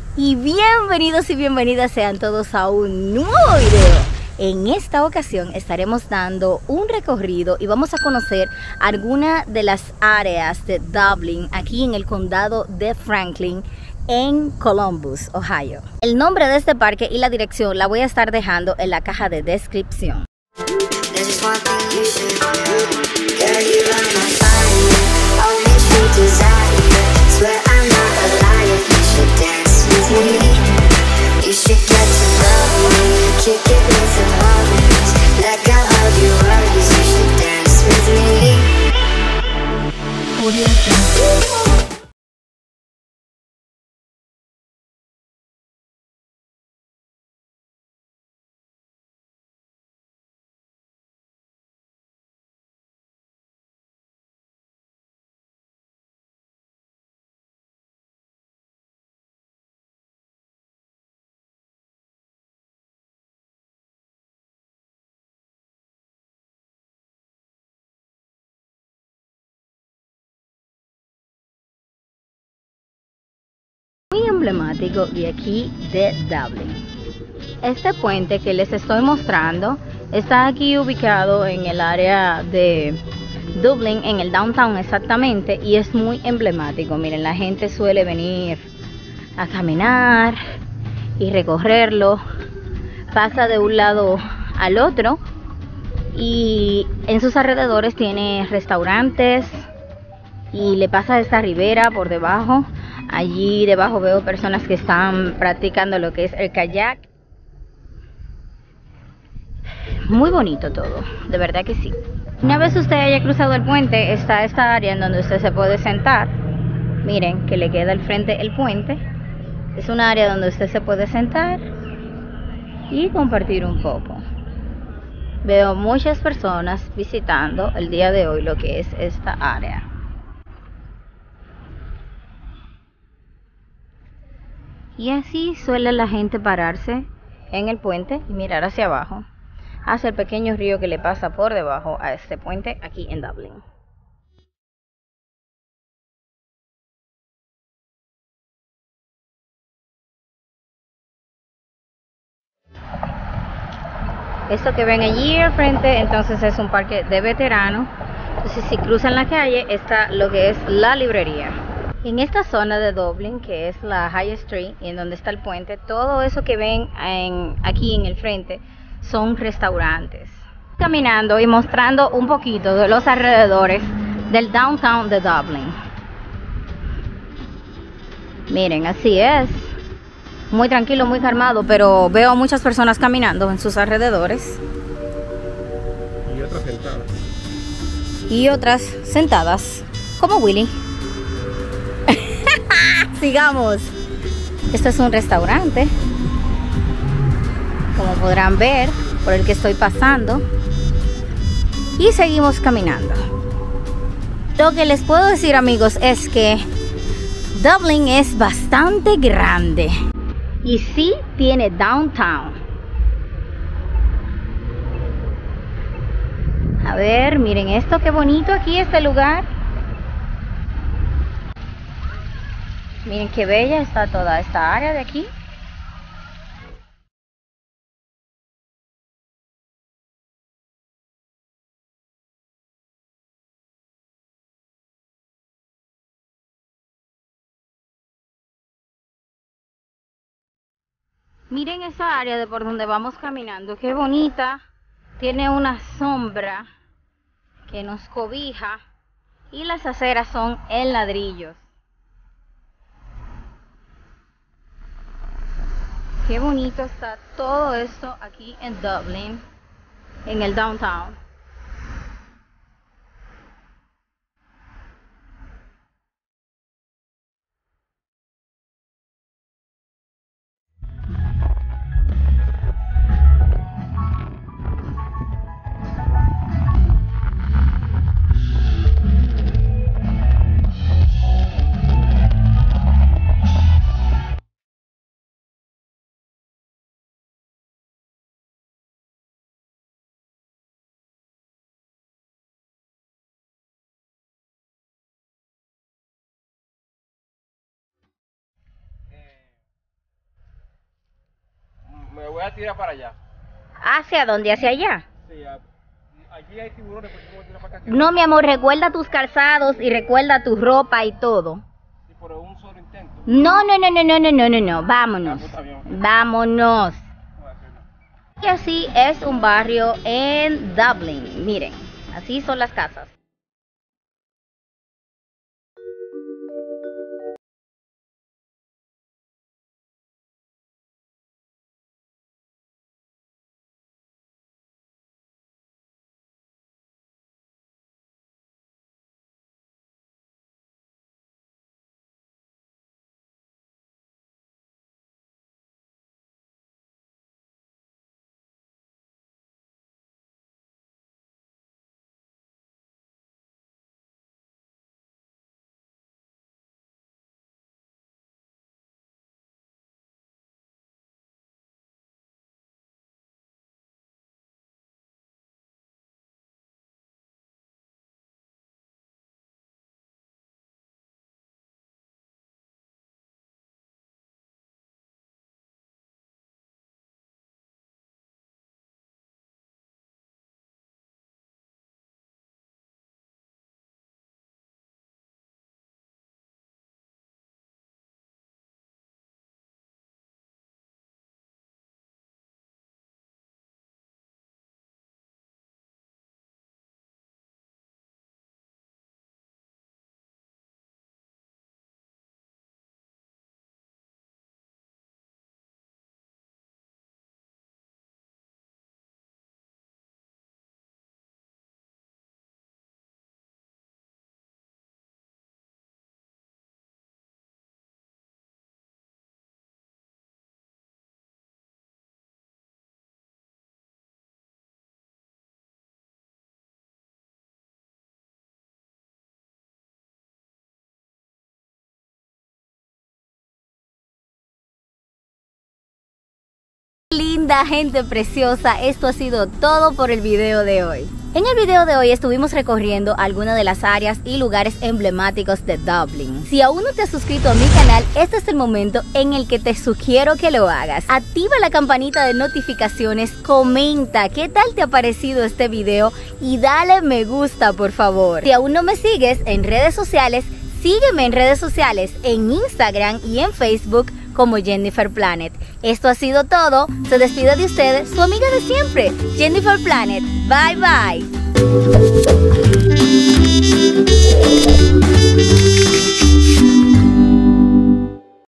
Y bienvenidos y bienvenidas sean todos a un nuevo video. En esta ocasión estaremos dando un recorrido y vamos a conocer algunas de las áreas de Dublin aquí en el condado de Franklin en Columbus, Ohio. El nombre de este parque y la dirección la voy a estar dejando en la caja de descripción. You should get to know me, kick it with some homies, let go of your worries, you should dance with me. Muy emblemático de aquí de Dublin. Este puente que les estoy mostrando está aquí ubicado en el área de Dublin, en el downtown exactamente, y es muy emblemático. Miren, la gente suele venir a caminar y recorrerlo, pasa de un lado al otro y en sus alrededores tiene restaurantes y le pasa esta ribera por debajo. Allí debajo veo personas que están practicando lo que es el kayak. Muy bonito todo, de verdad que sí. Una vez usted haya cruzado el puente, está esta área en donde usted se puede sentar. Miren que le queda al frente el puente. Es un área donde usted se puede sentar y compartir un poco. Veo muchas personas visitando el día de hoy lo que es esta área. Y así suele la gente pararse en el puente y mirar hacia abajo, hacia el pequeño río que le pasa por debajo a este puente aquí en Dublin. Esto que ven allí al frente entonces es un parque de veteranos. Entonces si cruzan la calle está lo que es la librería. En esta zona de Dublin, que es la High Street y en donde está el puente, todo eso que ven aquí en el frente son restaurantes. Caminando y mostrando un poquito de los alrededores del downtown de Dublin. Miren, así es. Muy tranquilo, muy calmado, pero veo muchas personas caminando en sus alrededores. Y otras sentadas. Y otras sentadas, como Willy. Sigamos. Esto es un restaurante, como podrán ver por el que estoy pasando, y seguimos caminando. Lo que les puedo decir, amigos, es que Dublin es bastante grande y sí tiene downtown. A ver, miren esto, qué bonito aquí este lugar. Miren qué bella está toda esta área de aquí. Miren esa área de por donde vamos caminando, qué bonita. Tiene una sombra que nos cobija y las aceras son en ladrillos. Qué bonito está todo esto aquí en Dublin, en el downtown. la tira para allá. ¿Hacia dónde? ¿Hacia allá? Sí, allí hay tiburones, pues tú tiras para acá. No, mi amor, recuerda tus calzados y recuerda tu ropa y todo. Sí, por un solo intento. No, no, no, no, no, no, no, no, no. Vámonos. Está bien. Vámonos. No voy a hacerlo. Y así es un barrio en Dublín. Miren, así son las casas. Linda gente preciosa, esto ha sido todo por el video de hoy. En el video de hoy estuvimos recorriendo algunas de las áreas y lugares emblemáticos de Dublín. Si aún no te has suscrito a mi canal, este es el momento en el que te sugiero que lo hagas. Activa la campanita de notificaciones, comenta qué tal te ha parecido este video y dale me gusta por favor. Si aún no me sigues en redes sociales, sígueme en redes sociales, en Instagram y en Facebook como Jennifer Planet. Esto ha sido todo. Se despide de ustedes su amiga de siempre, Jennifer Planet. Bye bye.